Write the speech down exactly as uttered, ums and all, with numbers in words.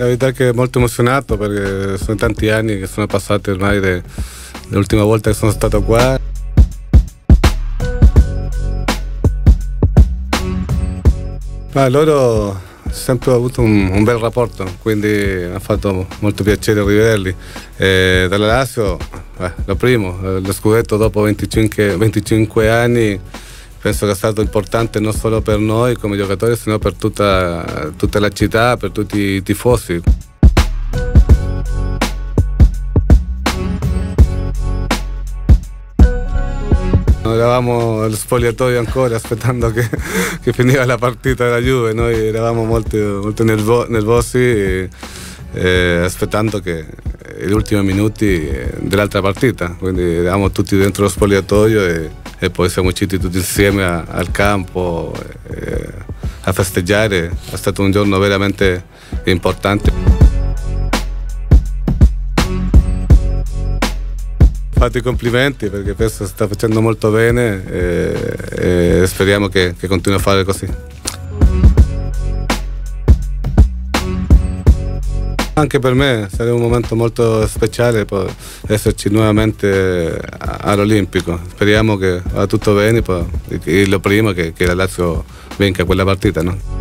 la verità è che molto emozionato perché sono tanti anni che sono passati ormai dall'ultima volta che sono stato qua. Ma loro ho sempre avuto un, un bel rapporto, quindi mi ha fatto molto piacere rivederli. E dalla Lazio, eh, lo primo, lo scudetto dopo venticinque, venticinque anni, penso che è stato importante non solo per noi come giocatori, sino per tutta, tutta la città, per tutti i tifosi. Eravamo allo spogliatoio ancora aspettando che, che finiva la partita della Juve, noi eravamo molto, molto nervo, nervosi e, e aspettando che gli ultimi minuti dell'altra partita, quindi eravamo tutti dentro lo spogliatoio e, e poi siamo usciti tutti insieme a, al campo e, a festeggiare. È stato un giorno veramente importante. Fate i complimenti perché penso sta facendo molto bene e, e speriamo che, che continui a fare così. Anche per me sarebbe un momento molto speciale poi esserci nuovamente all'Olimpico. Speriamo che vada tutto bene, poi, e lo prima che, che la Lazio vinca quella partita, no?